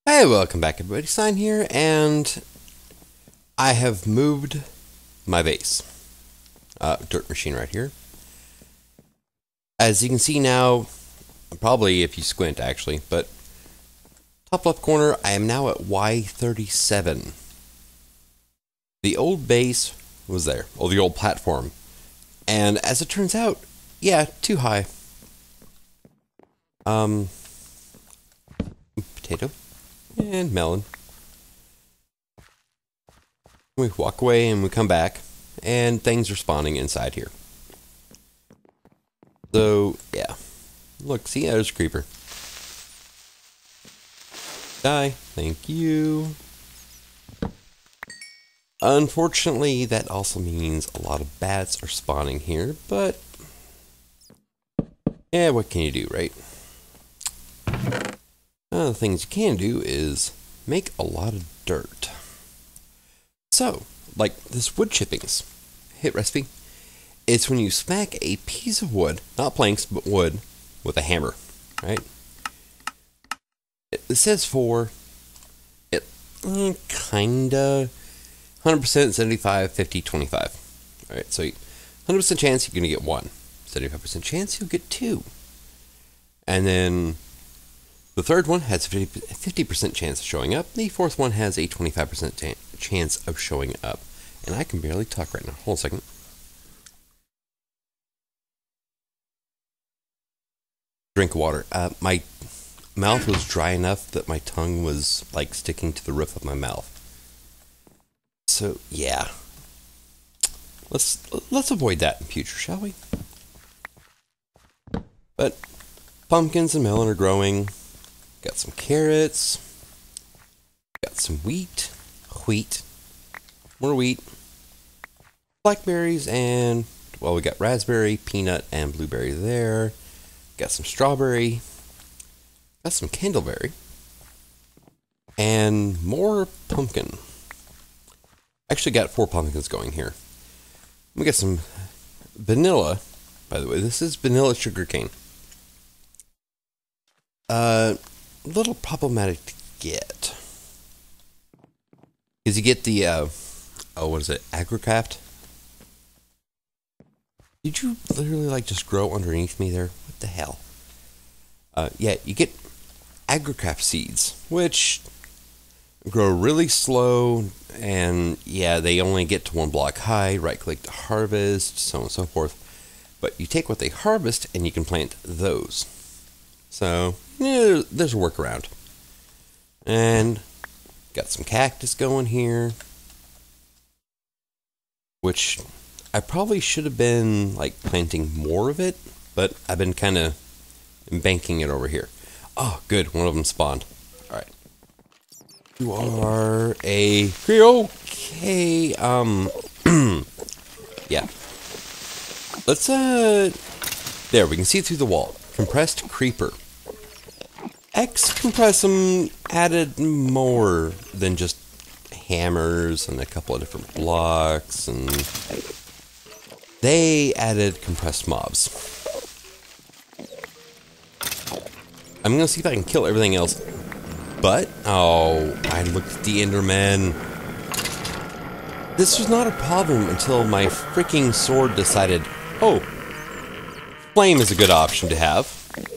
Hey, welcome back everybody, Sign here, and I have moved my base. Dirt machine right here. As you can see now, probably if you squint actually, but top left corner, I am now at Y37. The old base was there, or the old platform, and as it turns out, yeah, too high. Potato. And melon. We walk away and we come back, and things are spawning inside here. So, yeah. Look, see, there's a creeper. Die. Thank you. Unfortunately, that also means a lot of bats are spawning here, but yeah, what can you do, right? One of the things you can do is make a lot of dirt. So, like this wood chippings hit recipe, it's when you smack a piece of wood, not planks, but wood, with a hammer, right? It says for it, kinda 100%, 75, 50, 25. All right, so 100% chance you're gonna get one, 75% chance you'll get two, and then the third one has a 50% chance of showing up. The fourth one has a 25% chance of showing up. And I can barely talk right now. Hold a second. Drink water. My mouth was dry enough that my tongue was like sticking to the roof of my mouth. So yeah, let's avoid that in future, shall we? But pumpkins and melon are growing. Got some carrots, got some wheat, more wheat, blackberries, and, well, we got raspberry, peanut, and blueberry there. Got some strawberry, got some candleberry, and more pumpkin. Actually got 4 pumpkins going here. We got some vanilla, by the way, this is vanilla sugarcane. Little problematic to get, because you get the what is it, agricraft? Did you literally like just grow underneath me there? What the hell? Yeah, you get agricraft seeds, which grow really slow, and yeah, they only get to 1 block high. Right click to harvest, so on and so forth. But you take what they harvest and you can plant those. So, yeah, there's a workaround. And got some cactus going here, which I probably should have been like planting more of it, but I've been kind of banking it over here. Oh, good, one of them spawned. All right. You are a okay. Yeah. Let's there, we can see through the wall. Compressed creeper. X-Compressum added more than just hammers and a couple of different blocks, and they added compressed mobs. I'm gonna see if I can kill everything else, but oh, I looked at the Enderman. This was not a problem until my freaking sword decided, oh, flame is a good option to have.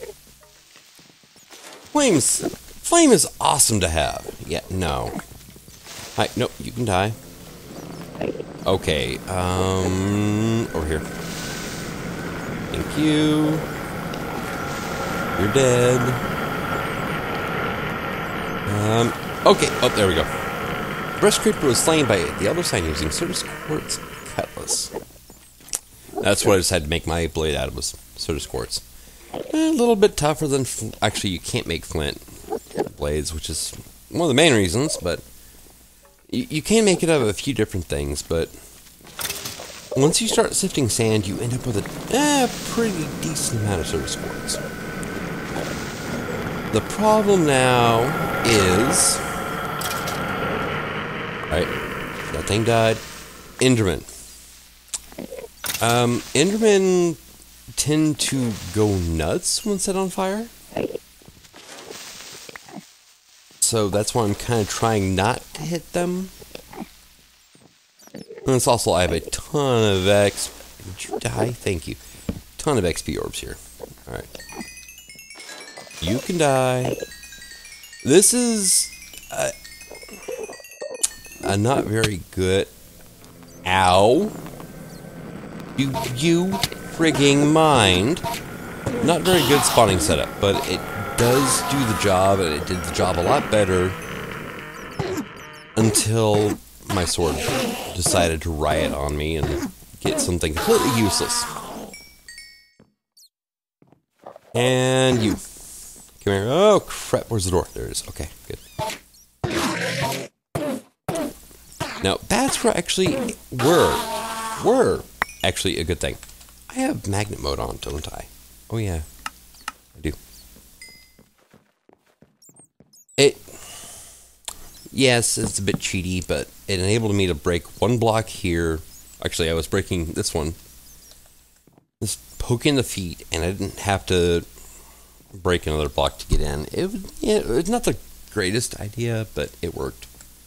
Flame is awesome to have. Yeah, no. Hi, no, you can die. Okay, over here. Thank you. You're dead. Okay, oh, there we go. Breast creeper was slain by the other side using Certus quartz cutlass. That's what I just had to make my blade out of, was Certus quartz. A little bit tougher than, actually you can't make flint blades, which is one of the main reasons, but you can make it out of a few different things, but once you start sifting sand, you end up with a pretty decent amount of Certus quartz. The problem now is, alright, that thing died. Enderman. Endermen tend to go nuts when set on fire. so that's why I'm kind of trying not to hit them. And it's also, I have a ton of Did you die? Thank you. Ton of XP orbs here. Alright. You can die. This is a not very good... Ow. You frigging mind. Not very good spawning setup, but it does do the job, and it did the job a lot better until my sword decided to riot on me and get something completely useless. And you. Come here. Oh, crap. Where's the door? There it is. Okay, good. Now, bats were actually... were actually a good thing. I have magnet mode on, don't I? Oh, yeah. I do. Yes, it's a bit cheaty, but it enabled me to break one block here. Actually, I was breaking this one. Just poking the feet, and I didn't have to break another block to get in. It was not the greatest idea, but it worked.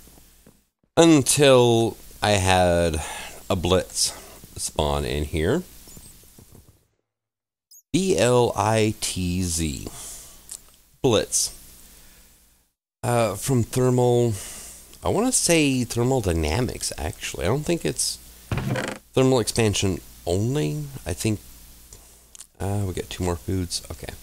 Until I had a blitz spawn in here. B-L-I-T-Z. Blitz. From Thermal... I want to say Thermal Dynamics, actually. I don't think it's Thermal Expansion only. I think... we got 2 more foods. Okay.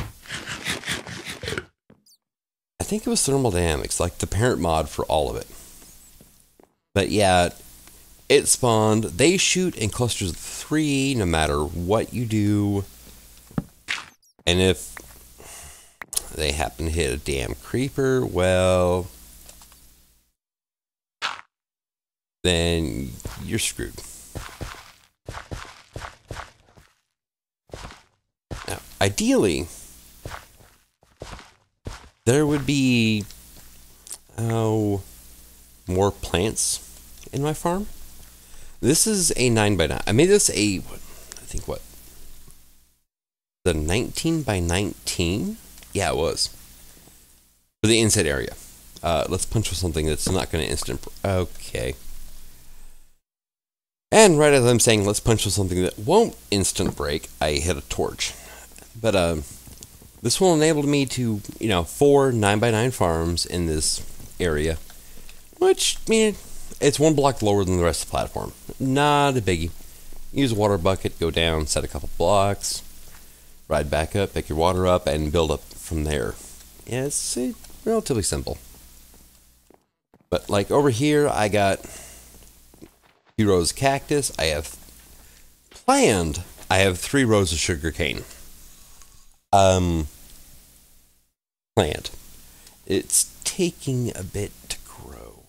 I think it was Thermal Dynamics, like the parent mod for all of it. But yeah, it spawned. They shoot in clusters of 3, no matter what you do. And if they happen to hit a damn creeper, well, then you're screwed. Now, ideally, there would be, more plants in my farm. This is a 9x9. I made this I think what? The 19x19? Yeah, it was. For the inside area. Let's punch with something that's not going to instant... Okay. And right as I'm saying, let's punch with something that won't instant break, I hit a torch. But, this will enable me to, 4 9x9 farms in this area. Which, it's 1 block lower than the rest of the platform. Not a biggie. Use a water bucket, go down, set a couple blocks, ride back up, pick your water up, and build up from there. Yeah, it's relatively simple. But, like, over here, I got a few rows of cactus. I have 3 rows of sugarcane. Planned. It's taking a bit to grow.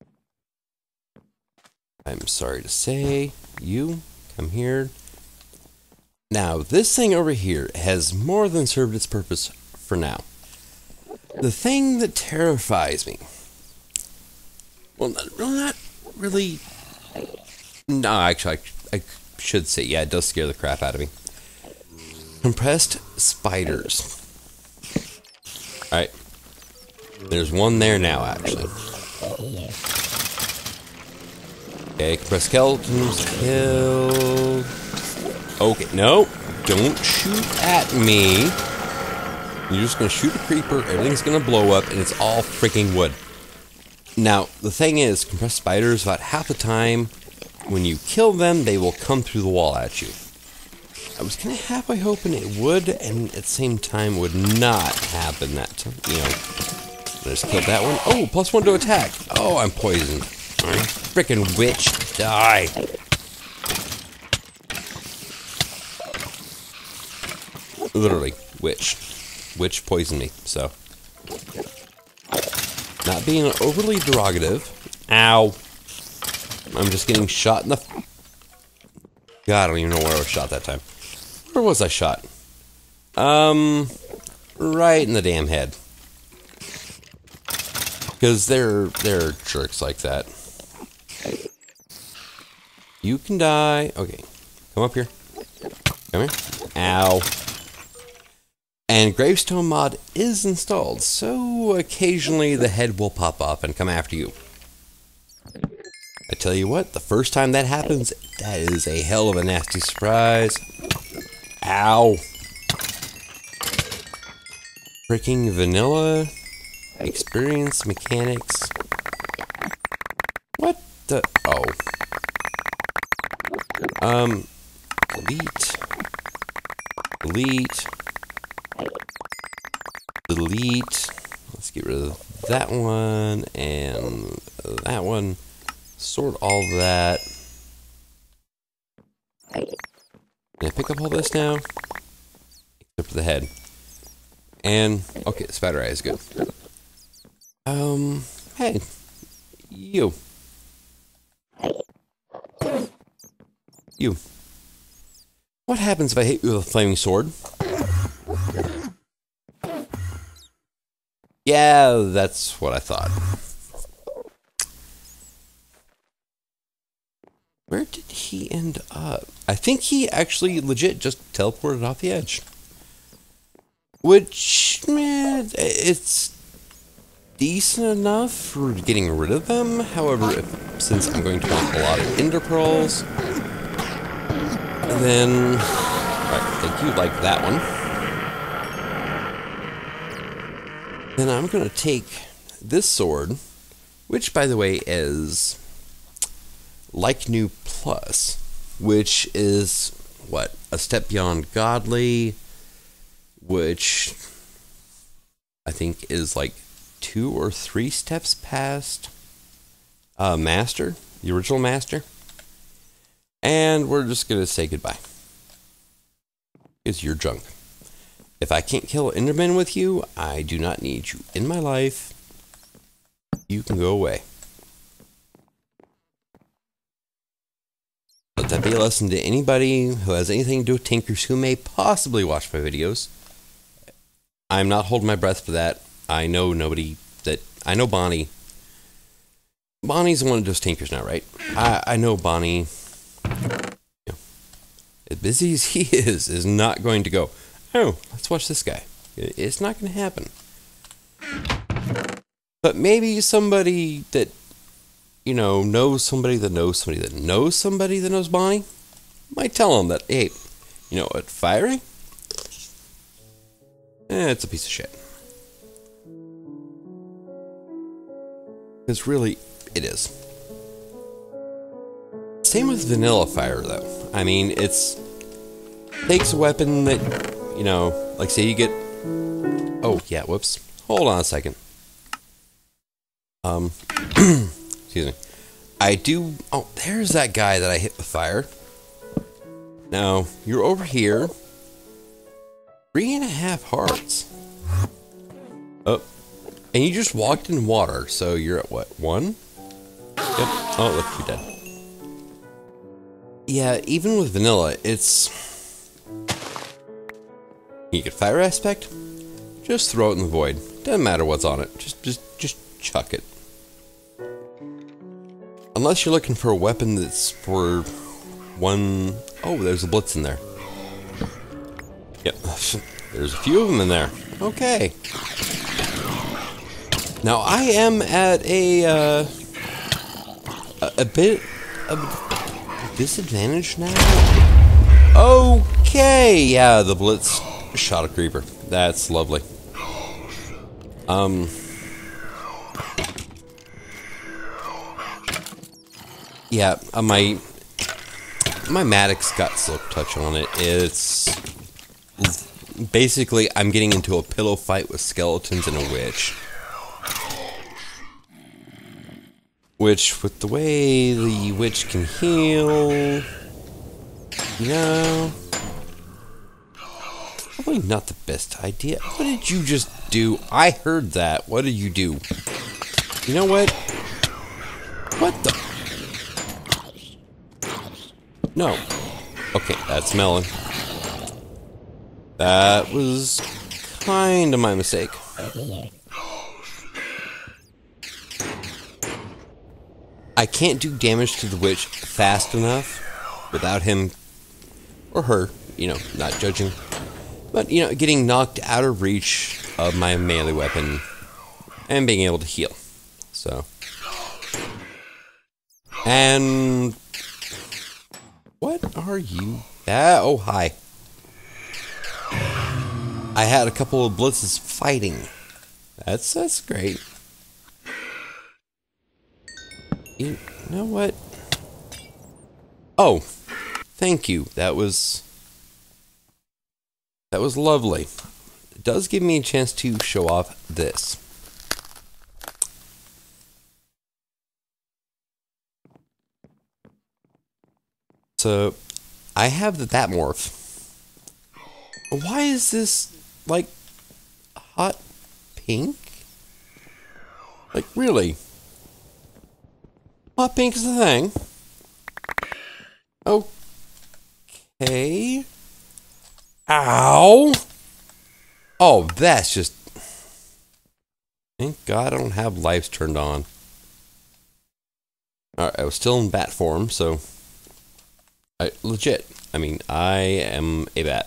I'm sorry to say, you come here. Now, this thing over here has more than served its purpose for now. The thing that terrifies me, well, not really, no, actually, I should say, yeah, it does scare the crap out of me. Compressed spiders. Alright. There's one there now, actually. Okay, compressed skeletons killed. Okay, no. Don't shoot at me. You're just going to shoot a creeper, everything's going to blow up, and it's all freaking wood. Now, the thing is, compressed spiders, about half the time, when you kill them, they will come through the wall at you. I was kind of halfway hoping it would, and at the same time would not happen that time. I just killed that one. Oh, +1 to attack. Oh, I'm poisoned. Frickin' witch, die. Literally, witch. Witch poisoned me, so. Not being overly derogative. Ow. I'm just getting shot in the... God, I don't even know where I was shot that time. Where was I shot? Right in the damn head. Because they're jerks like that. You can die. Okay, come up here. Come here. Ow. And Gravestone mod is installed, so occasionally the head will pop up and come after you. I tell you what, the first time that happens, that is a hell of a nasty surprise. Ow. Freaking vanilla experience mechanics. What the? Oh. Delete. Delete. Delete. Let's get rid of that one and that one. Sort all that. Can I pick up all this now? Except for the head. And, okay, spider eye is good. Hey. You. You. What happens if I hit you with a flaming sword? Yeah, that's what I thought. Where did he end up? I think he actually legit just teleported off the edge. Which, man, it's decent enough for getting rid of them. However, since I'm going to want a lot of ender pearls, then, alright, thank you, like that one. Then I'm going to take this sword, which, by the way, is Like New Plus, which is, what, a step beyond godly, which I think is like 2 or 3 steps past Master, the original Master. And we're just going to say goodbye. It's your junk. If I can't kill Enderman with you, I do not need you in my life. You can go away. Let that be a lesson to anybody who has anything to do with Tinkers who may possibly watch my videos. I'm not holding my breath for that. I know nobody that... I know Bonnie. Bonnie's one of those Tinkers now, right? I know Bonnie, you know, as busy as he is not going to go, oh, let's watch this guy. It's not going to happen. But maybe somebody that, you know, knows somebody that knows somebody that knows somebody that knows Bonnie might tell him that, hey, you know what, firing? It's a piece of shit. Because really, it is. Same with vanilla fire, though. I mean, takes a weapon that, you know, like say you get... Oh, yeah, whoops. Hold on a second. Excuse me. I do... Oh, there's that guy that I hit with fire. Now, you're over here. 3.5 hearts. Oh. And you just walked in water, so you're at what, 1? Yep. Oh, look, you're dead. Yeah, even with vanilla, it's... You get fire aspect, just throw it in the void. Doesn't matter what's on it. Just chuck it. Unless you're looking for a weapon that's for one... Oh, there's a blitz in there. Yep, there's a few of them in there. Okay. Now I am at a bit of a disadvantage now. Okay, yeah, the blitz shot a creeper. That's lovely. Yeah, my Maddox got Silk Touch on it. It's basically I'm getting into a pillow fight with skeletons and a witch. Which, with the way the witch can heal, you know, probably not the best idea. What did you just do? I heard that. What did you do? You know what? What the? No. Okay, that's melon. That was kind of my mistake. I can't do damage to the witch fast enough without him or her, you know, not judging, But, you know, getting knocked out of reach of my melee weapon and being able to heal. So. And what are you? Oh, hi. I had a couple of blitzes fighting. That's great. You know what? Oh, thank you. That was lovely. It does give me a chance to show off this. So, I have the Batmorph. Why is this, like, hot pink? Like, really? Hot pink is the thing. Okay. Ow! Oh, that's just... Thank God I don't have lives turned on. Alright, I was still in bat form, so... legit. I mean, I am a bat.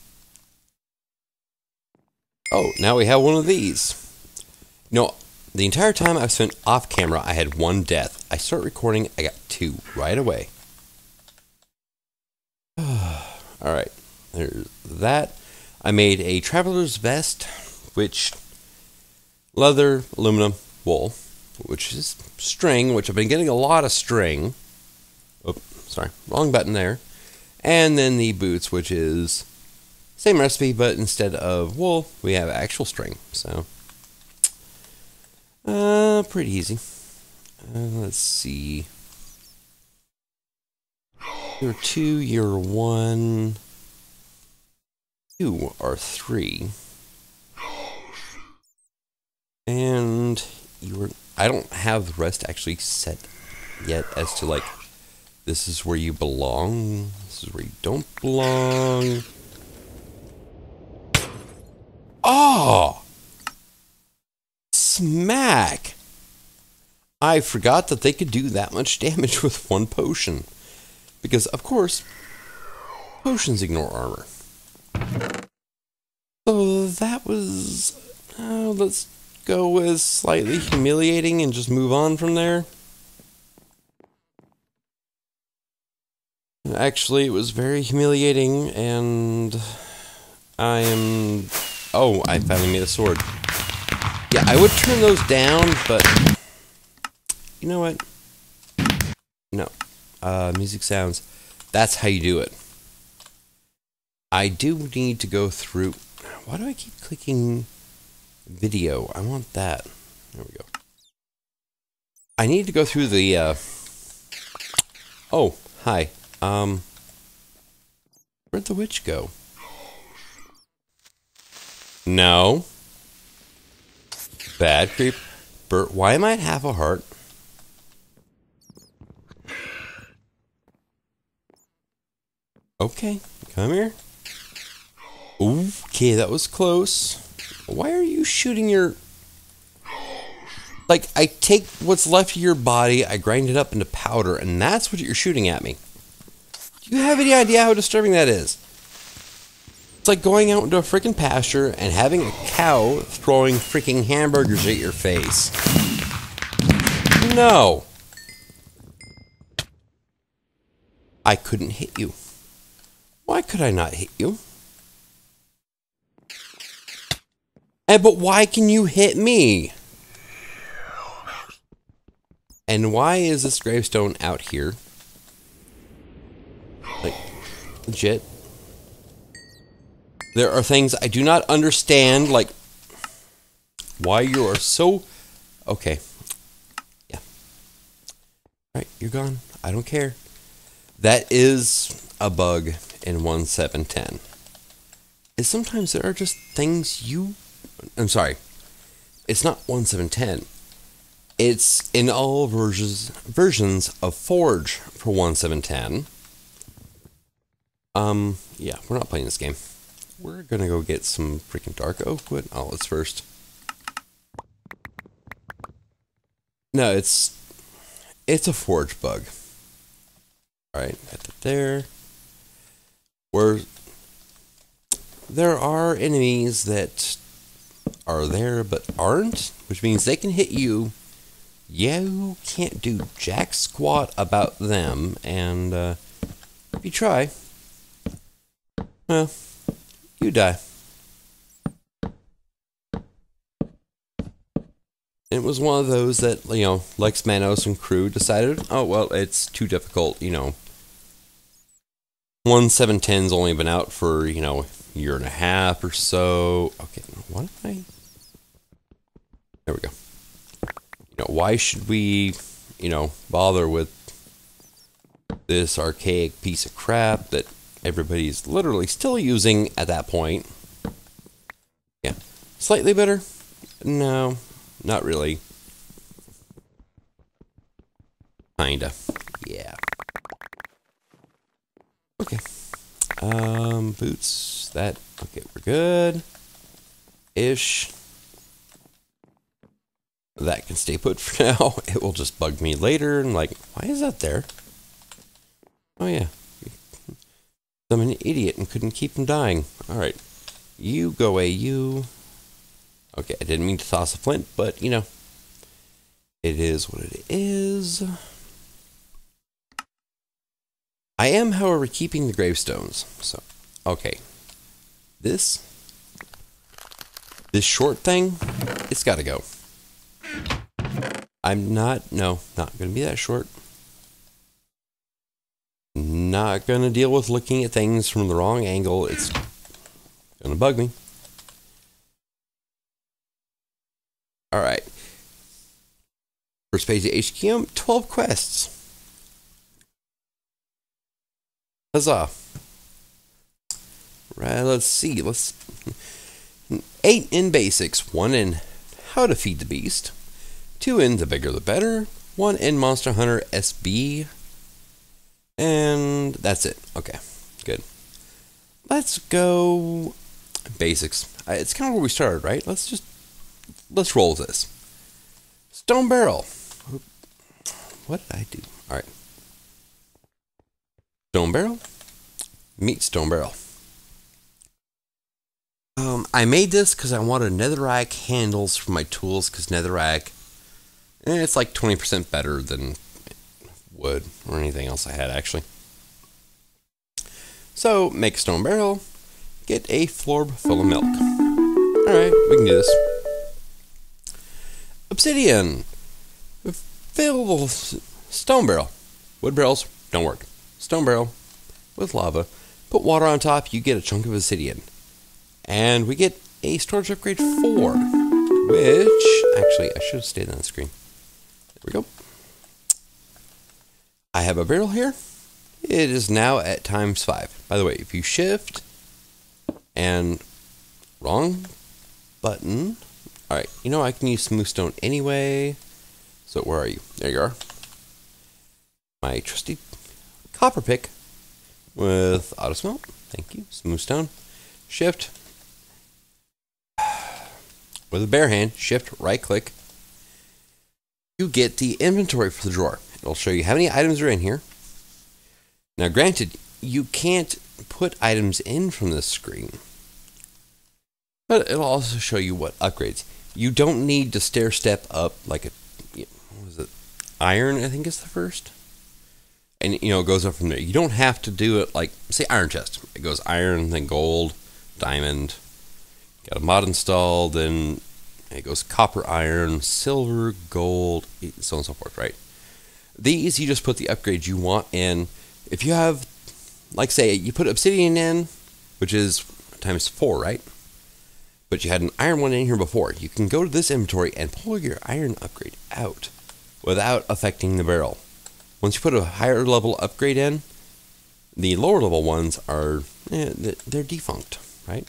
Oh, now we have one of these. No, the entire time I've spent off camera, I had one death. I start recording, I got 2 right away. Alright, there's that. I made a traveler's vest, which leather, aluminum, wool, which is string, which I've been getting a lot of string. Oh, sorry, wrong button there. And then the boots, which is same recipe, but instead of wool, we have actual string. So, pretty easy. Let's see. You're 2, you're 1. You are 3. And you were... I don't have the rest actually set yet as to, like, this is where you belong, this is where you don't belong. Oh! Smack! I forgot that they could do that much damage with one potion. Because, of course, potions ignore armor. So that was... let's go with slightly humiliating and just move on from there. Actually, it was very humiliating, and I am... Oh, I finally made a sword. Yeah, I would turn those down, but... You know what? No. Music sounds. That's how you do it. I do need to go through... Why do I keep clicking video? I want that. There we go. I need to go through the... Oh, hi. Where'd the witch go? No. Bad creeper. Why am I at half a heart? Okay, come here. Okay, that was close. Why are you shooting your... Like, I take what's left of your body, I grind it up into powder, and that's what you're shooting at me. Do you have any idea how disturbing that is? It's like going out into a freaking pasture and having a cow throwing freaking hamburgers at your face. No. I couldn't hit you. Why could I not hit you? But why can you hit me? And why is this gravestone out here? Like, legit. There are things I do not understand, like why you are so... Okay. Yeah. Alright, you're gone. I don't care. That is a bug in 1.7.10. Is sometimes there are just things you... I'm sorry. It's not 1.7.10. It's in all versions of Forge for 1.7.10. Yeah, we're not playing this game. We're gonna go get some freaking dark oak wood. Oh, let's first. No, it's a Forge bug. Alright, that's it there. there are enemies that are there but aren't, which means they can hit you. You can't do jack squat about them, and if you try, well, you die. It was one of those that, Lex Manos and crew decided, oh, well, it's too difficult, 1.7.10's only been out for, a year and a half or so. Okay, what am I? There we go. Why should we, bother with this archaic piece of crap that everybody's literally still using at that point? Yeah. Slightly better? No, not really. Kinda. Yeah. Okay. Boots. Okay, we're good. Ish. That can stay put for now. It will just bug me later. And like, why is that there? Oh yeah. I'm an idiot and couldn't keep from dying. Alright. You go away, you. Okay, I didn't mean to toss a flint, but, it is what it is. I am, however, keeping the gravestones. So, okay. This short thing, it's got to go. I'm not going to be that short. Not going to deal with looking at things from the wrong angle. It's going to bug me. Alright. First page of HQM, 12 quests. Huzzah. Right, let's see. 8 in basics, 1 in how to feed the beast, 2 in the bigger the better, 1 in Monster Hunter SB, and that's it. Okay, good. Let's go basics. It's kind of where we started, right? Let's roll with this. Stone barrel. What did I do? All right. Stone barrel. Meet stone barrel. I made this because I wanted netherrack handles for my tools, because netherrack, it's like 20% better than wood or anything else I had, actually. So, make a stone barrel, get a florb full of milk. Alright, we can do this. Obsidian. Fill the stone barrel. Wood barrels don't work. Stone barrel with lava. Put water on top, you get a chunk of obsidian. And we get a storage upgrade 4, which, actually, I should have stayed on the screen. There we go. I have a barrel here. It is now at ×5. By the way, if you shift and wrong button. Alright, I can use smooth stone anyway. So where are you? There you are. My trusty copper pick with auto smelt. Thank you. Smooth stone. Shift. With a bare hand, shift, right click. You get the inventory for the drawer. It'll show you how many items are in here. Now granted, you can't put items in from this screen. But it'll also show you what upgrades. You don't need to stair step up like what was it? Iron, I think is the first. And it goes up from there. You don't have to do it like, say, iron chest. It goes iron, then gold, diamond. Got a mod installed, then it goes copper, iron, silver, gold, so on and so forth, right? These, you just put the upgrades you want in. If you have, like, say, you put obsidian in, which is ×4, right? But you had an iron one in here before. You can go to this inventory and pull your iron upgrade out without affecting the barrel. Once you put a higher level upgrade in, the lower level ones are, they're defunct, right?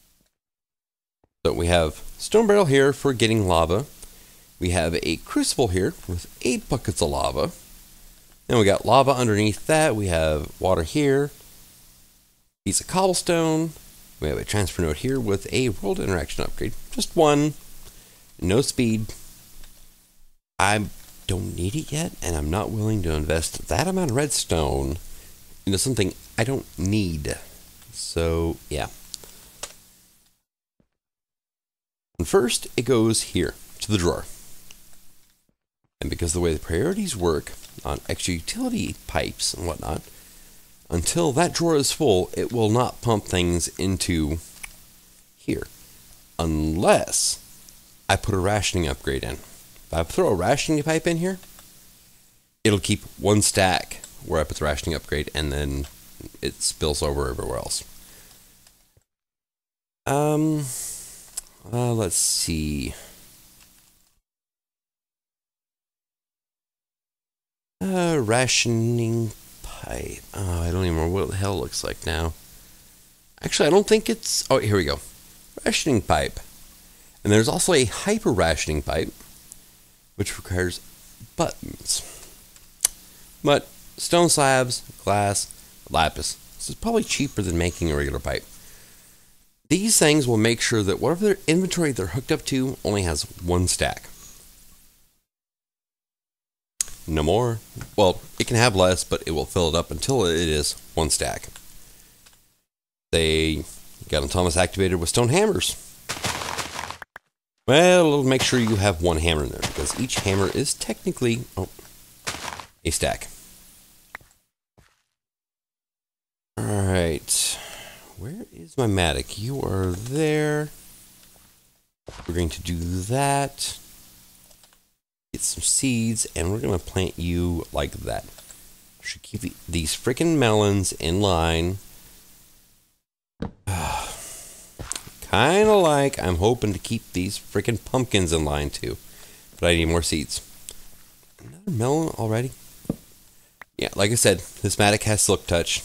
So we have stone barrel here for getting lava. We have a crucible here with 8 buckets of lava. Then we got lava underneath that. We have water here. Piece of cobblestone. We have a transfer node here with a world interaction upgrade. Just 1. No speed. I don't need it yet, and I'm not willing to invest that amount of redstone into something I don't need. So, yeah. And first, it goes here, to the drawer. And because of the way the priorities work on extra utility pipes and whatnot, until that drawer is full, it will not pump things into here. Unless I put a rationing upgrade in. If I throw a rationing pipe in here, it'll keep one stack where I put the rationing upgrade, and then it spills over everywhere else. Let's see. Rationing pipe. Oh, I don't even remember what the hell it looks like now. Actually, I don't think it's... Oh, here we go. Rationing pipe. And there's also a hyper rationing pipe, which requires buttons. But stone slabs, glass, lapis. This is probably cheaper than making a regular pipe. These things will make sure that whatever inventory they're hooked up to only has one stack. No more. Well, it can have less, but it will fill it up until it is one stack. They got them Thomas activated with stone hammers. Well, it'll make sure you have one hammer in there, because each hammer is technically a stack. Alright. Where is my Matic? You are there. We're going to do that. Get some seeds, and we're going to plant you like that. Should keep these freaking melons in line. Kind of like I'm hoping to keep these freaking pumpkins in line too. But I need more seeds. Another melon already? Yeah, like I said, this Matic has Silk Touch.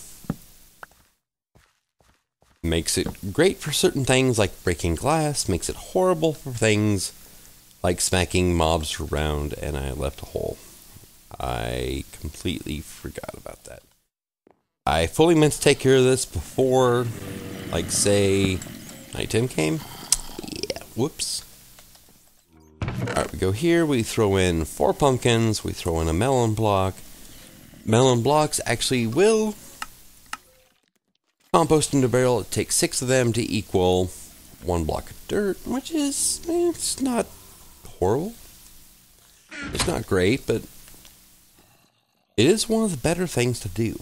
Makes it great for certain things like breaking glass. Makes it horrible for things like smacking mobs around, and I left a hole. I completely forgot about that. I fully meant to take care of this before, like, say, nighttime came. Yeah, whoops. Alright, we go here, we throw in 4 pumpkins, we throw in a melon block. Melon blocks actually will compost into a barrel. It takes 6 of them to equal 1 block of dirt, which is, it's not horrible. It's not great, but it is one of the better things to do.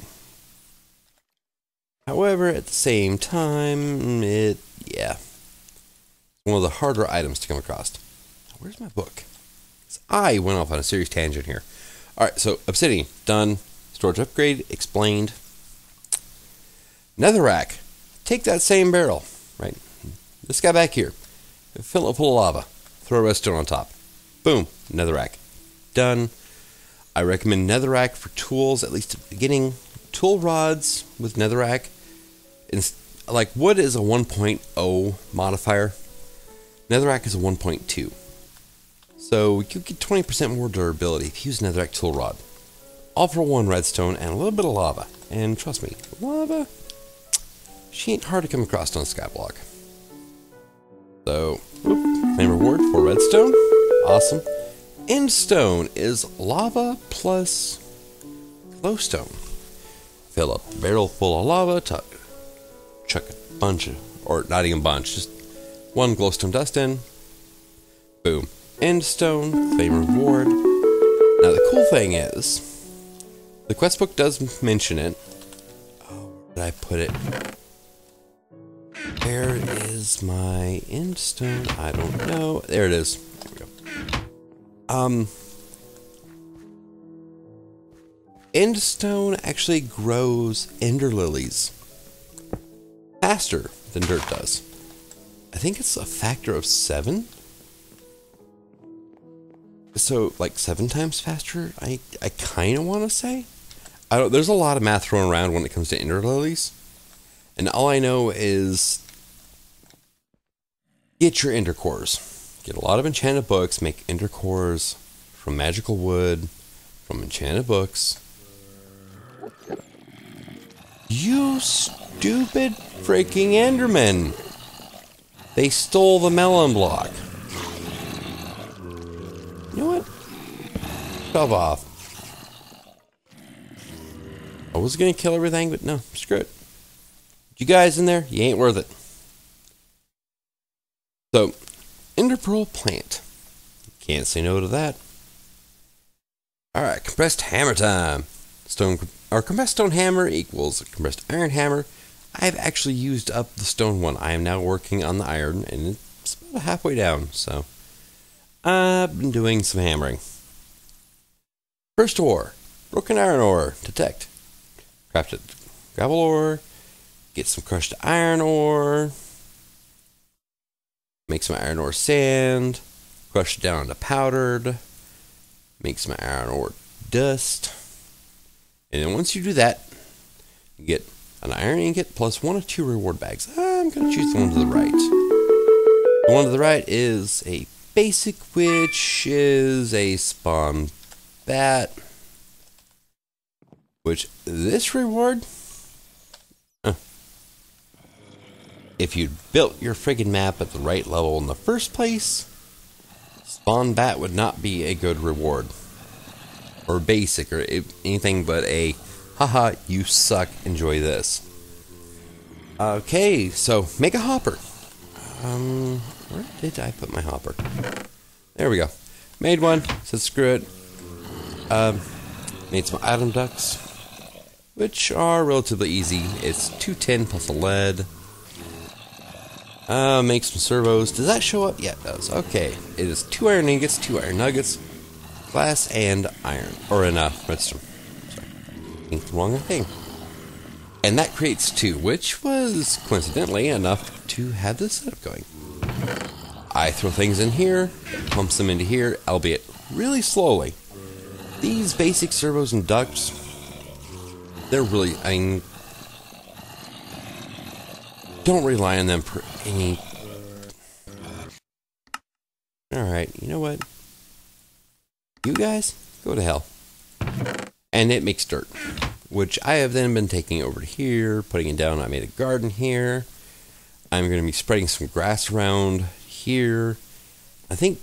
However, at the same time, yeah, one of the harder items to come across. Where's my book? I went off on a serious tangent here. Alright, so Obsidian, done. Storage upgrade, explained. Netherrack. Take that same barrel, right? This guy back here. Fill it full of lava. Throw a redstone on top. Boom. Netherrack. Done. I recommend Netherrack for tools, at least at the beginning. Tool rods with Netherrack. Like, wood is a 1.0 modifier. Netherrack is a 1.2. So you get 20% more durability if you use Netherrack tool rod. All for 1 redstone and a little bit of lava. And trust me, lava, she ain't hard to come across on Skyblock. So, main reward for redstone. Awesome. Endstone is lava plus glowstone. Fill up a barrel full of lava, chuck a bunch of, or not even a bunch, just 1 glowstone dust in. Boom. Endstone, claim reward. Now the cool thing is, the quest book does mention it. Oh, where did I put it? Where is my endstone? I don't know. There it is. There we go. Endstone actually grows ender lilies faster than dirt does. I think it's a factor of 7. So, like 7 times faster, I kind of want to say. There's a lot of math thrown around when it comes to ender lilies. And all I know is get your ender cores. Get a lot of enchanted books, make ender cores from magical wood, from enchanted books. You stupid freaking Endermen! They stole the melon block. You know what? Shove off. I was gonna kill everything, but no, screw it. You guys in there, you ain't worth it. So, Ender Pearl plant. Can't say no to that. Alright, compressed hammer time. Compressed stone hammer equals compressed iron hammer. I've actually used up the stone one. I am now working on the iron, and it's about halfway down, so I've been doing some hammering. First ore, broken iron ore, detect. Crafted gravel ore, get some crushed iron ore, make some iron ore sand, crush it down to powdered, make some iron ore dust, and then once you do that, you get an iron ingot plus 1 or 2 reward bags. I'm going to choose the one to the right. The one to the right is a basic, which is a spawn bat. Which, this reward, if you'd built your friggin' map at the right level in the first place, spawn bat would not be a good reward. Or basic, or anything but a, haha, you suck, enjoy this. Okay, so, make a hopper. Where did I put my hopper? There we go. Made one, said screw it. Made some item ducts, which are relatively easy. It's 210 plus a lead. Make some servos. Does that show up? Yeah, it does. Okay. It is 2 iron ingots, 2 iron nuggets, glass, and iron. Or in redstone. Sorry. Inked the wrong thing. And that creates 2, which was coincidentally enough to have this setup going. I throw things in here, pumps them into here, albeit really slowly. These basic servos and ducts, they're really, I mean, don't rely on them for any. Alright, you know what? You guys, go to hell. And it makes dirt, which I have then been taking over to here, putting it down. I made a garden here. I'm going to be spreading some grass around here. I think,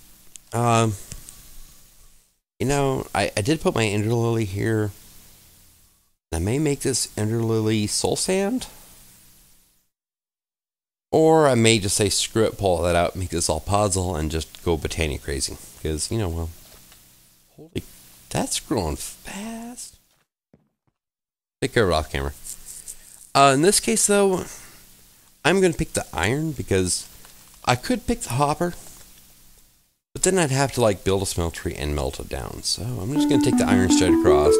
you know, I did put my ender lily here. I may make this ender lily soul sand. Or I may just say, screw it, pull that out, make this all podzol, and just go botany crazy. Because, you know, well, holy, that's growing fast. Take care of it off camera. In this case, though, I'm going to pick the iron because I could pick the hopper, but then I'd have to, like, build a smeltery and melt it down. So I'm just going to take the iron straight across.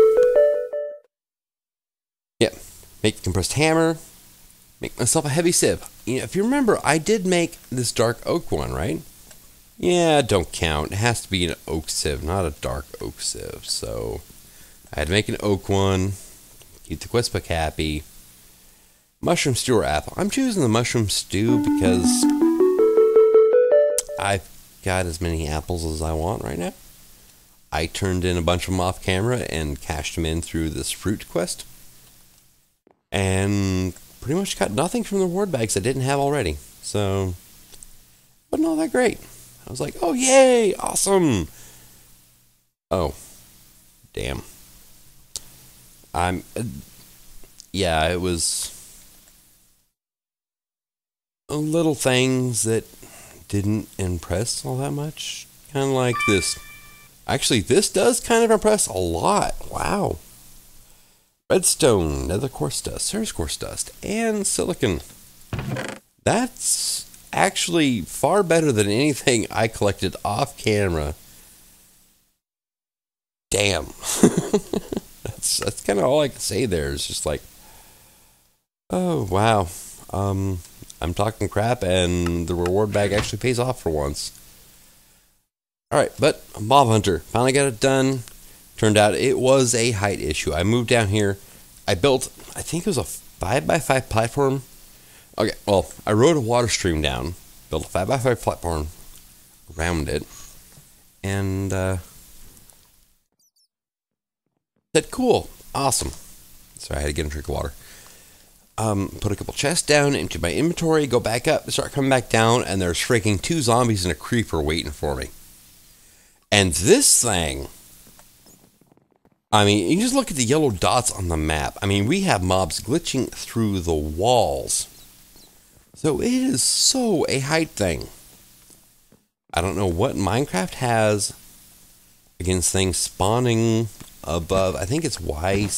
Yep. Make the compressed hammer. Make myself a heavy sieve. You know, if you remember, I did make this dark oak one, right? Yeah, don't count. It has to be an oak sieve, not a dark oak sieve. So I had to make an oak one. Keep the quest book happy. Mushroom stew or apple. I'm choosing the mushroom stew because I've got as many apples as I want right now. I turned in a bunch of them off camera and cashed them in through this fruit quest. And pretty much got nothing from the reward bags I didn't have already. So, wasn't all that great. I was like, oh, yay, awesome. Oh, damn. Yeah, it was little things that didn't impress all that much. Kind of like this. Actually, this does kind of impress a lot. Wow. Redstone, nether quartz dust, Ceres quartz dust, and silicon. That's actually far better than anything I collected off camera. Damn. That's kind of all I can say there. Is just like, oh wow. I'm talking crap, and the reward bag actually pays off for once. Alright, but Mob Hunter. Finally got it done. Turned out it was a height issue. I moved down here. I built, I think it was a 5x5 platform. Okay, well, I rode a water stream down. Built a 5x5 platform around it. And, said, cool, awesome. Sorry, I had to get a drink of water. Put a couple chests down into my inventory, go back up, start coming back down, and there's freaking 2 zombies and a creeper waiting for me. And this thing, I mean, you just look at the yellow dots on the map. I mean, we have mobs glitching through the walls. So it is so a height thing. I don't know what Minecraft has against things spawning above. I think it's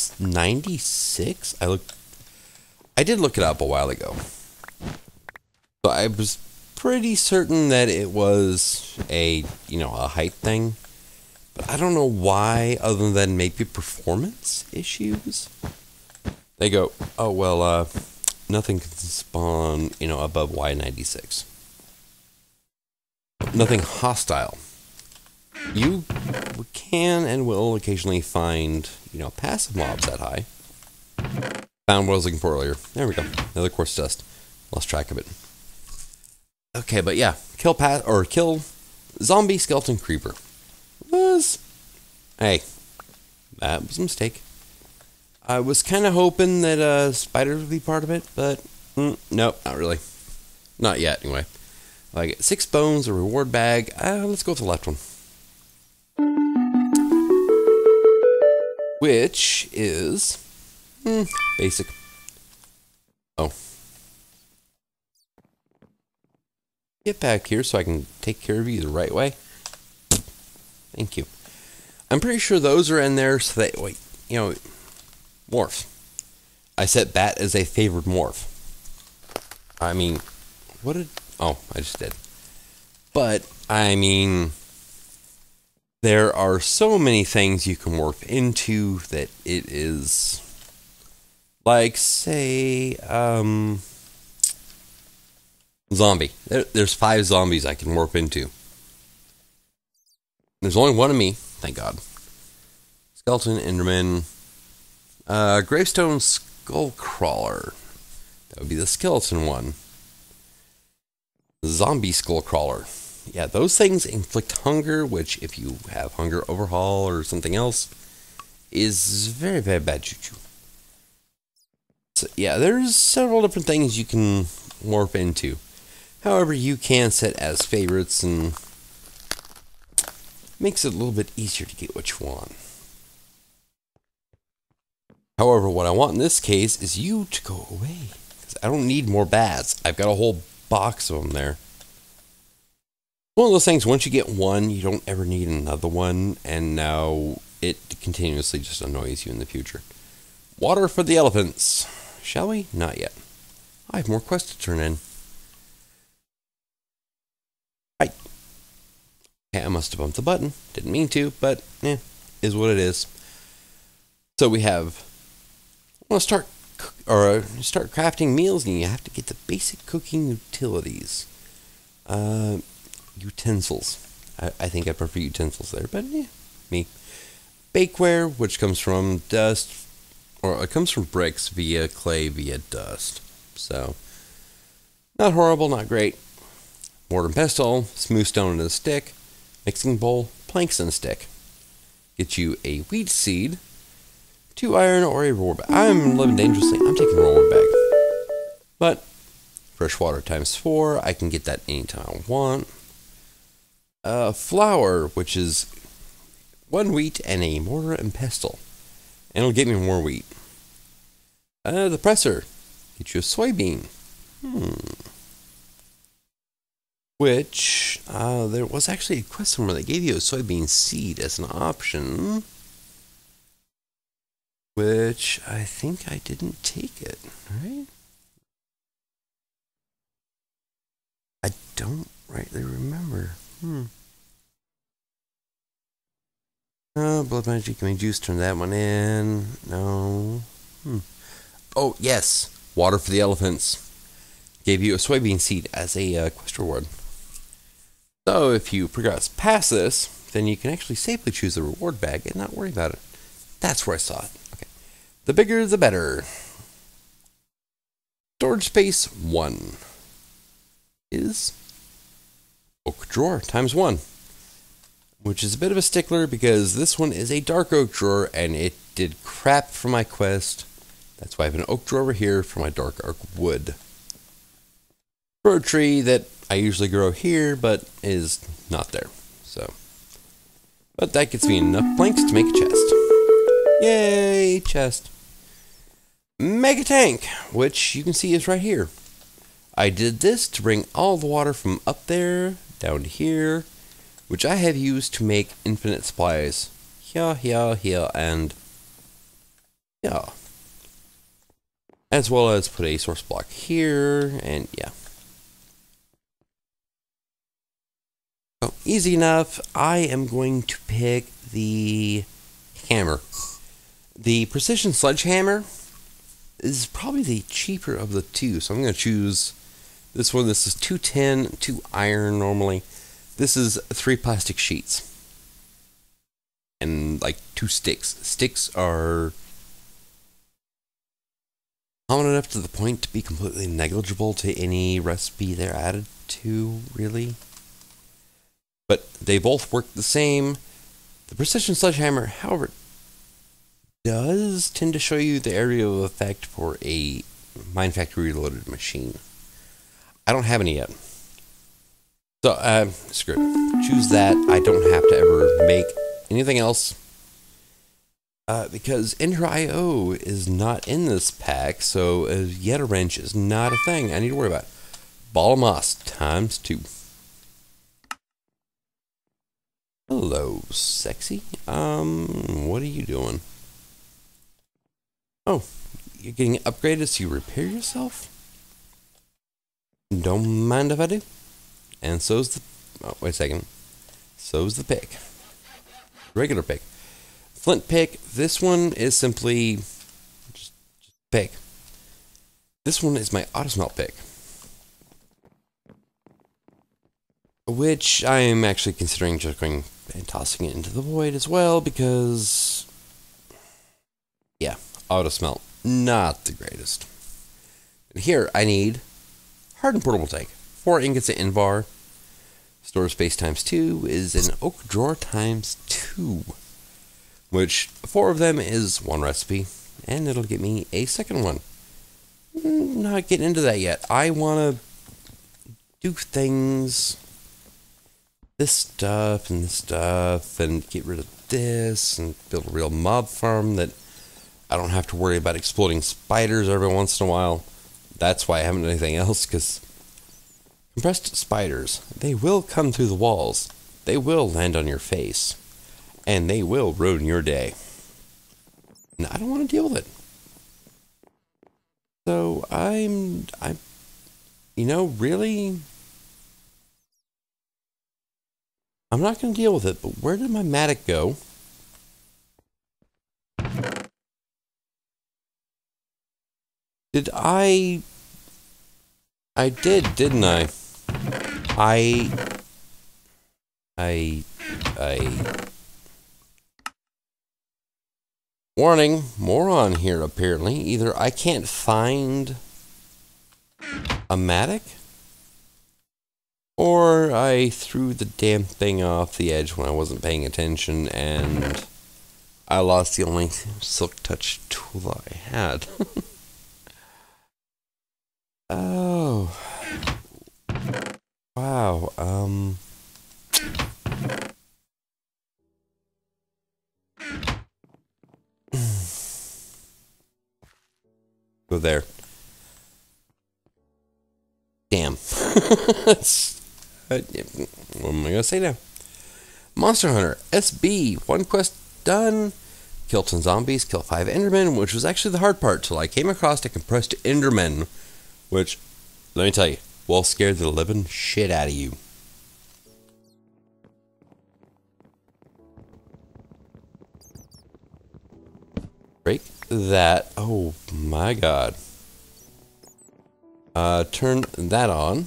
Y96. I did look it up a while ago. So I was pretty certain that it was a height thing. But I don't know why, other than maybe performance issues. They go, oh well, nothing can spawn, above Y96. Nothing hostile. You can and will occasionally find, passive mobs that high. Found what I was looking for earlier. There we go. Another quartz dust. Lost track of it. Okay, but yeah, kill zombie skeleton creeper. Hey, that was a mistake. I was kind of hoping that spiders would be part of it, but nope, not really. Not yet, anyway. I get 6 bones, a reward bag. Let's go with the left one. Which is basic. Oh. Get back here so I can take care of you the right way. Thank you. I'm pretty sure those are in there so that, morph. I set bat as a favored morph. I mean, I just did. But, I mean, there are so many things you can morph into that it is, like, say, zombie. There's 5 zombies I can morph into. There's only one of me, thank God. Skeleton, Enderman, Gravestone Skullcrawler. That would be the skeleton one. Zombie Skullcrawler. Yeah, those things inflict hunger, which if you have hunger overhaul or something else, is very, very bad juju. So, yeah, there's several different things you can morph into. However, you can set as favorites and makes it a little bit easier to get what you want. However, what I want in this case is you to go away. Because I don't need more bats. I've got a whole box of them there. One of those things, once you get one, you don't ever need another one. And now it continuously just annoys you in the future. Water for the elephants. Shall we? Not yet. I have more quests to turn in. Right. Okay, I must have bumped the button. Didn't mean to, but is what it is. So we have, want to start crafting meals, and you have to get the basic cooking utilities. Utensils. I think I prefer utensils there, but me. Bakeware, which comes from dust, or it comes from bricks via clay via dust. So, not horrible, not great. Mortar and pestle, smooth stone in a stick, mixing bowl, planks in a stick. Get you a wheat seed, 2 iron, or a reward bag. I'm living dangerously. I'm taking a reward bag. But, fresh water times 4. I can get that anytime I want. Flour, which is 1 wheat and a mortar and pestle. And it'll get me more wheat. The presser. Get you a soybean. Which, there was actually a quest somewhere that gave you a soybean seed as an option. Which, I think I didn't take it, right? I don't rightly remember. Blood magic, give me juice, turn that one in. No. Oh, yes. Water for the elephants. Gave you a soybean seed as a quest reward. So, if you progress past this, then you can actually safely choose the reward bag and not worry about it. That's where I saw it. Okay. The bigger, the better. Storage space 1 is oak drawer times 1. Which is a bit of a stickler because this one is a dark oak drawer and it did crap for my quest. That's why I have an oak drawer over here for my dark oak wood. For a tree that I usually grow here but is not there. So, but that gets me enough planks to make a chest. Yay, chest. Mega tank, which you can see is right here. I did this to bring all the water from up there down here, which I have used to make infinite supplies. Here, and yeah. As well as put a source block here, and yeah. So, easy enough. I am going to pick the hammer. The precision sledgehammer is probably the cheaper of the two, so I'm going to choose this one. This is 210, 2 iron normally. This is 3 plastic sheets. And like 2 sticks. Sticks are common enough to the point to be completely negligible to any recipe they're added to, really. But they both work the same. The precision sledgehammer, however, does tend to show you the area of effect for a Mine Factory Reloaded machine. I don't have any yet. So, screw it. Choose that. I don't have to ever make anything else. Because Ender IO is not in this pack, so a Yeta wrench is not a thing I need to worry about. Ball of moss times 2. Hello, sexy. What are you doing? Oh, you're getting upgraded so you repair yourself? Don't mind if I do. And so's the... Oh, wait a second. So's the pick. Regular pick. Flint pick. This one is simply... Just pick. This one is my auto-smelt pick. Which I am actually considering just going and tossing it into the void as well, because... Yeah, auto-smelt. Not the greatest. And here I need hardened portable tank. 4 ingots of Invar. Storage space times 2 is an oak drawer times 2. Which 4 of them is 1 recipe. And it'll get me a second one. Not getting into that yet. I want to do things... This stuff and this stuff, and get rid of this, and build a real mob farm that I don't have to worry about exploding spiders every once in a while. That's why I haven't done anything else, because compressed spiders, they will come through the walls. They will land on your face. And they will ruin your day. And I don't want to deal with it. So I'm you know, really... I'm not going to deal with it, but where did my Matic go? Did I did, didn't I? Warning, moron here apparently. Either I can't find a Matic, or I threw the damn thing off the edge when I wasn't paying attention, and I lost the only Silk Touch tool I had. Oh. Wow, Go there. Damn. What am I gonna say now? Monster Hunter SB, 1 quest done. Kill 10 zombies, kill 5 Endermen, which was actually the hard part till I came across a compressed Enderman, which, let me tell you, will scare the living shit out of you. Break that. Oh my god. Turn that on.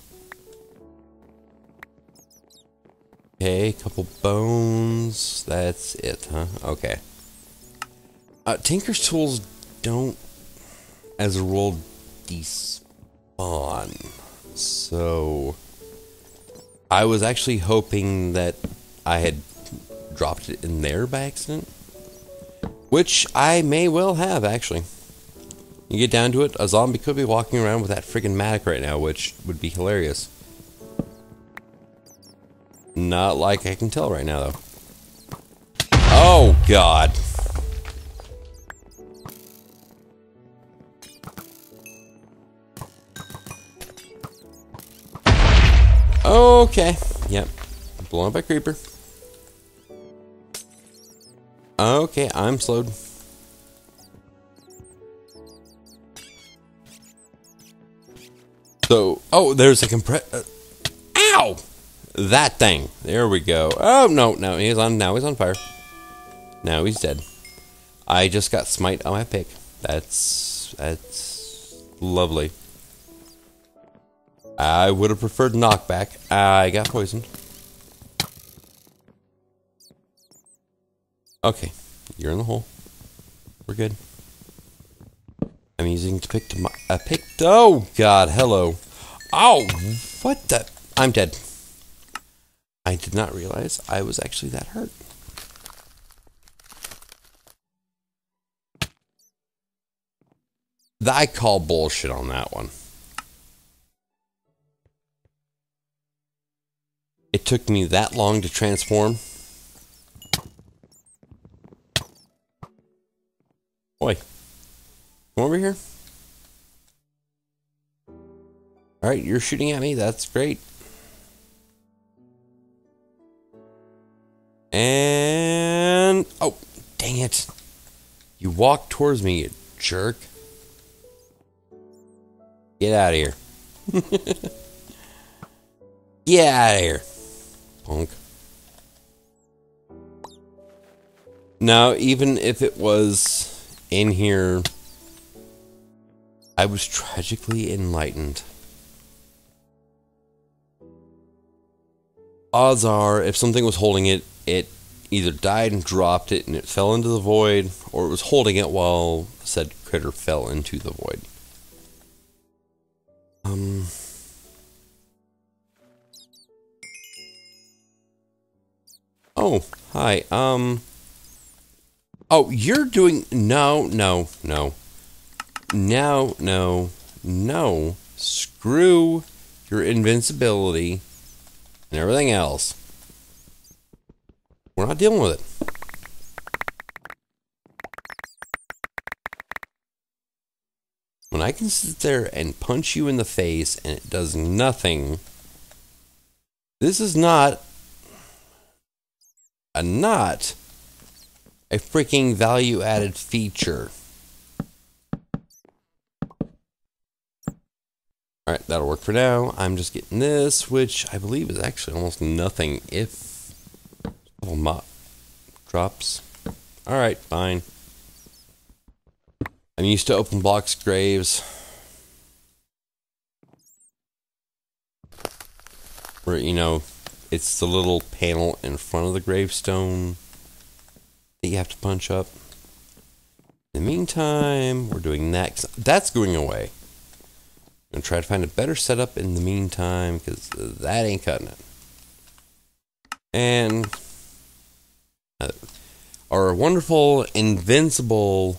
Okay, couple bones. That's it, huh? Okay. Tinker's tools don't, as a rule, despawn. So, I was actually hoping that I had dropped it in there by accident. Which I may well have, actually. You get down to it, a zombie could be walking around with that friggin' Matic right now, which would be hilarious. Not like I can tell right now, though. Oh, God. Okay. Yep. Blown up by creeper. Okay, I'm slowed. So, oh, there's a ow! That thing. There we go. Oh, no, now he's on fire. Now he's dead. I just got smite on my pick. That's lovely. I would have preferred knockback. I got poisoned. Okay, you're in the hole. We're good. I'm using to pick a pick. Oh God, hello. Oh, what the? I'm dead. I did not realize I was actually that hurt. I call bullshit on that one. It took me that long to transform. Boy, come over here. Alright, you're shooting at me. That's great. And... oh, dang it. You walked towards me, you jerk. Get out of here. Get out of here, punk. Now, even if it was in here, I was tragically enlightened. Odds are, if something was holding it, it either died and dropped it and it fell into the void, or it was holding it while said critter fell into the void. Oh, hi. Oh, you're doing... No. Screw your invincibility and everything else. We're not dealing with it. When I can sit there and punch you in the face and it does nothing, this is not a freaking value-added feature. Alright, that'll work for now. I'm just getting this, which I believe is actually almost nothing if mop drops. Alright, fine. I'm used to open blocks graves, where, you know, it's the little panel in front of the gravestone that you have to punch up. In the meantime, we're doing that. That's going away. I'm going to try to find a better setup in the meantime, because that ain't cutting it. And our wonderful, invincible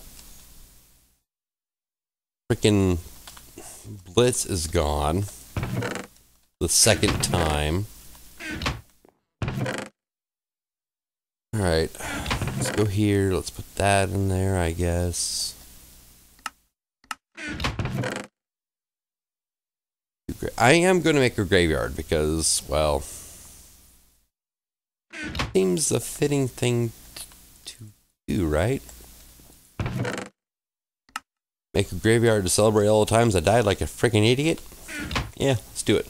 freaking blitz is gone. The second time. Alright, let's go here. Let's put that in there, I guess. I am going to make a graveyard because, well, seems a fitting thing to do, right? Make a graveyard to celebrate all the times I died like a freaking idiot? Yeah, let's do it.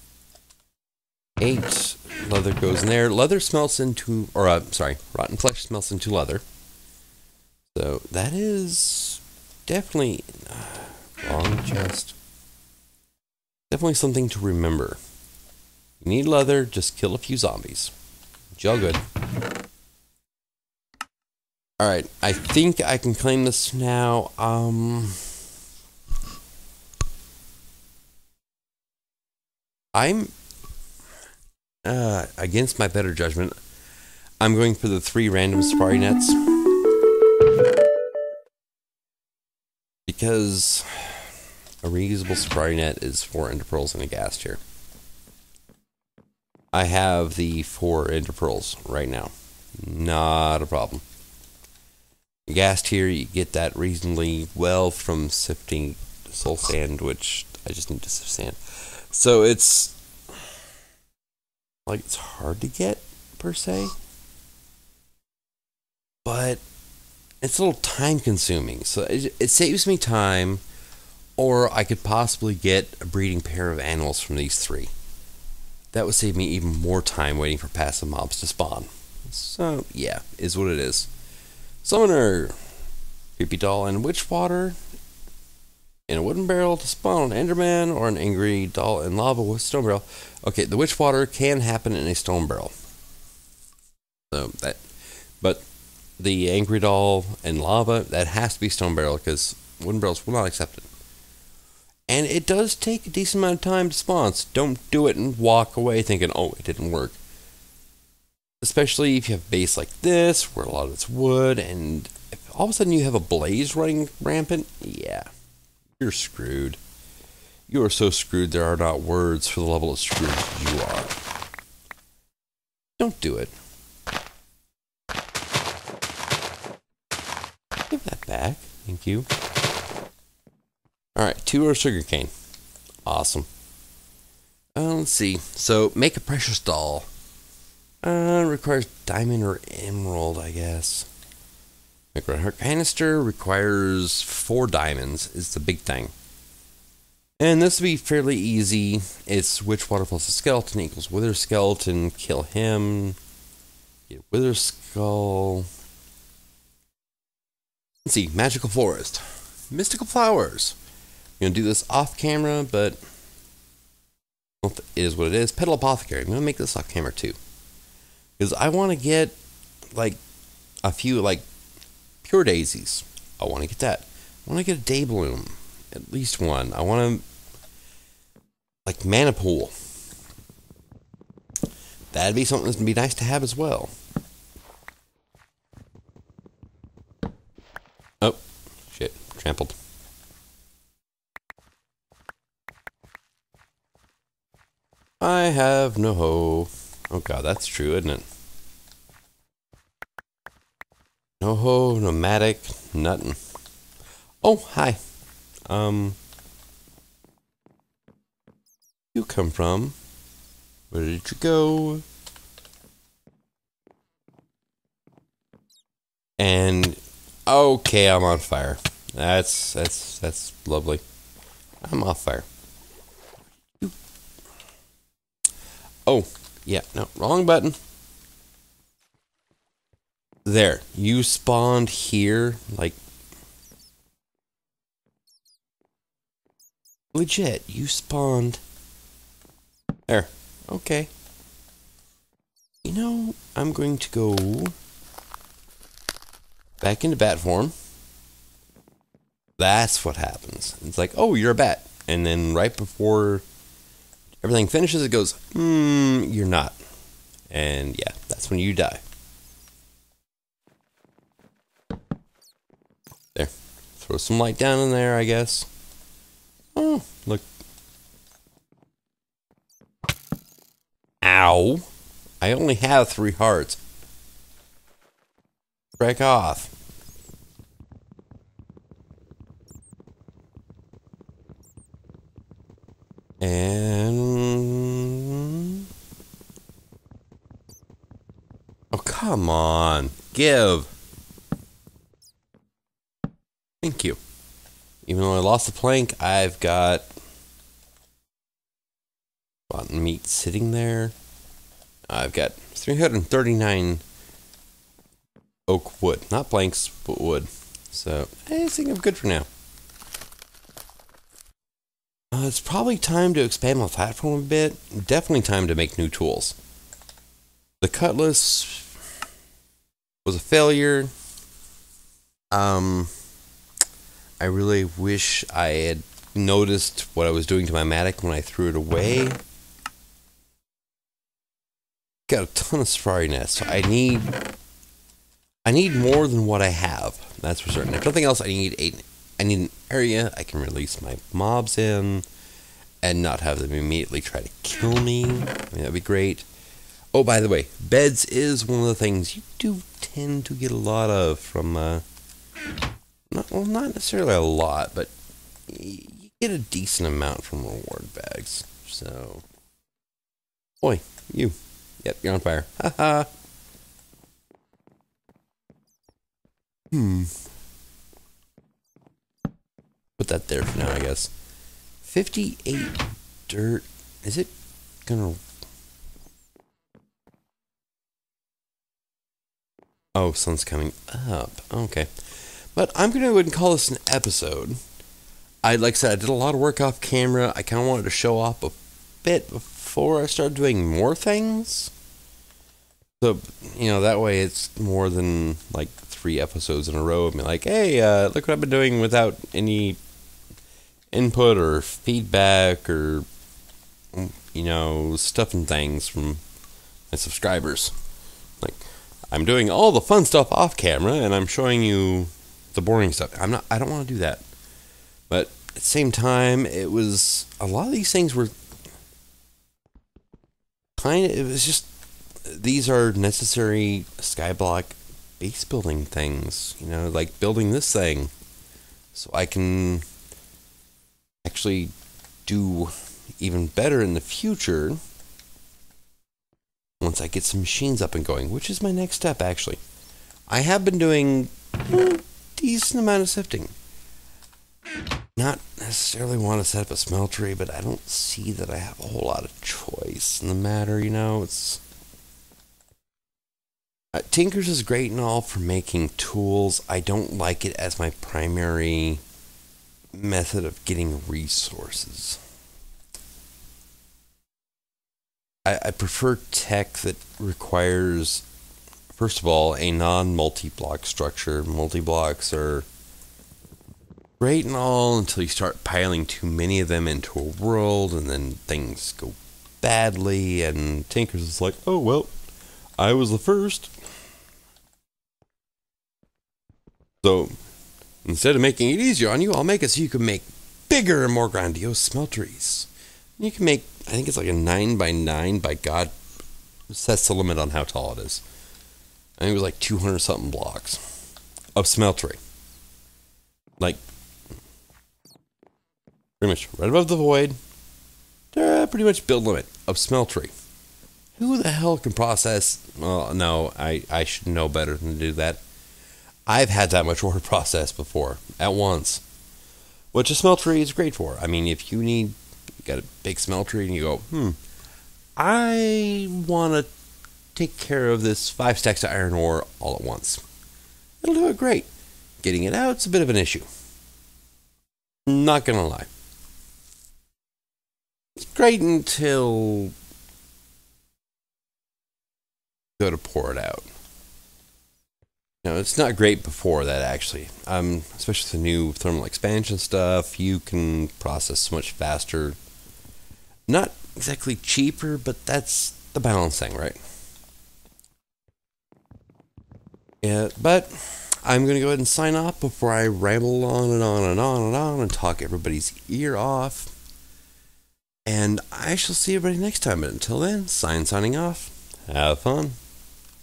8 leather goes in there. Leather smelts into, or sorry, rotten flesh smelts into leather. So that is definitely wrong chest. Definitely something to remember. You need leather, just kill a few zombies. It's all good. Alright, I think I can claim this now. I'm against my better judgment, I'm going for the 3 random safari nets. Because a reusable safari net is 4 ender pearls and a ghast here. I have the 4 ender pearls right now. Not a problem. Ghast here, you get that reasonably well from sifting soul sand, which I just need to sift sand. So it's like it's hard to get per se, but it's a little time consuming. So it saves me time, or I could possibly get a breeding pair of animals from these three. That would save me even more time waiting for passive mobs to spawn. So yeah, is what it is. Summoner, creepy doll and witch water in a wooden barrel to spawn an enderman, or an angry doll in lava with stone barrel. Okay, the witch water can happen in a stone barrel. So that, but the angry doll and lava, that has to be stone barrel because wooden barrels will not accept it. And it does take a decent amount of time to spawn, so don't do it and walk away thinking, oh, it didn't work. Especially if you have a base like this, where a lot of it's wood, and if all of a sudden you have a blaze running rampant, yeah, you're screwed. You are so screwed there are not words for the level of screwed you are. Don't do it. Give that back. Thank you. Alright, 2 sugarcane. Awesome. Let's see. So, make a precious doll. Requires diamond or emerald, I guess. Make a heart canister requires 4 diamonds, is the big thing. And this will be fairly easy. It's witch water plus a skeleton equals wither skeleton. Kill him. Get wither skull. Let's see. Magical forest. Mystical flowers. I'm going to do this off camera, but it is what it is. Petal apothecary. I'm going to make this off camera too. Because I want to get like a few like pure daisies. I want to get that. I want to get a day bloom. At least one. I want to like mana pool. That'd be something that'd be nice to have as well. Oh, shit. Trampled. I have no hoe. Oh god, that's true, isn't it? No hoe, nomadic, nothing. Oh, hi. You come from? Where did you go? And okay, I'm on fire. That's lovely. I'm off fire. Oh, yeah, no, wrong button. There, you spawned here, like, legit, you spawned there. Okay. You know, I'm going to go back into bat form. That's what happens. It's like, oh, you're a bat. And then right before everything finishes, it goes, you're not. And yeah, that's when you die. There. Throw some light down in there, I guess. Oh, look. Ow. I only have 3 hearts. Break off. And oh, come on. Give. Thank you. Even though I lost the plank, I've got rotten meat sitting there. I've got 339 oak wood. Not planks, but wood. So, I think I'm good for now. It's probably time to expand my platform a bit. Definitely time to make new tools. The cutlass was a failure. I really wish I had noticed what I was doing to my mattock when I threw it away. Got a ton of safari nests, so I need more than what I have. That's for certain. If nothing else, I need an area I can release my mobs in and not have them immediately try to kill me. I mean, that'd be great. Oh, by the way, beds is one of the things you do tend to get a lot of from, not necessarily a lot, but you get a decent amount from reward bags. So, boy, you. Yep, you're on fire. Haha. Put that there for now, I guess. 58 dirt. Is it gonna... Oh, sun's coming up. Okay. But I'm gonna go ahead and call this an episode. Like I said, I did a lot of work off camera. I kind of wanted to show off a bit before I started doing more things. So, that way it's more than like 3 episodes in a row of me like, hey, look what I've been doing without any input or feedback or, stuff and things from my subscribers. Like, I'm doing all the fun stuff off camera and I'm showing you the boring stuff. I don't want to do that. But at the same time, it was, a lot of these things were it was just, these are necessary Skyblock base building things, like building this thing so I can actually do even better in the future once I get some machines up and going, which is my next step, actually. I have been doing a decent amount of sifting. Not necessarily want to set up a smeltery, but I don't see that I have a whole lot of choice in the matter, it's... Tinker's is great and all for making tools. I don't like it as my primary method of getting resources. I prefer tech that requires, first of all, a non-multi-block structure. Multi-blocks are great and all until you start piling too many of them into a world and then things go badly, and Tinker's is like, oh, well, I was the first. So, instead of making it easier on you, I'll make it so you can make bigger and more grandiose smelteries. You can make, I think it's like a 9x9 by God. Sets the limit on how tall it is. I think it was like 200 something blocks of smeltery. Like, pretty much right above the void. Pretty much build limit of smeltery. Who the hell can process? Well, no, I should know better than to do that. I've had that much ore processed before at once, which a smeltery is great for. I mean, if you got a big smeltery and you go, I want to take care of this 5 stacks of iron ore all at once. It'll do it great. Getting it out, it's a bit of an issue. Not gonna lie. It's great until you go to pour it out. It's not great before that, actually. Especially the new thermal expansion stuff, you can process so much faster. Not exactly cheaper, but that's the balancing, right? Yeah, but I'm going to go ahead and sign off before I ramble on and on and on and on and talk everybody's ear off. And I shall see everybody next time. But until then, signing off. Have fun.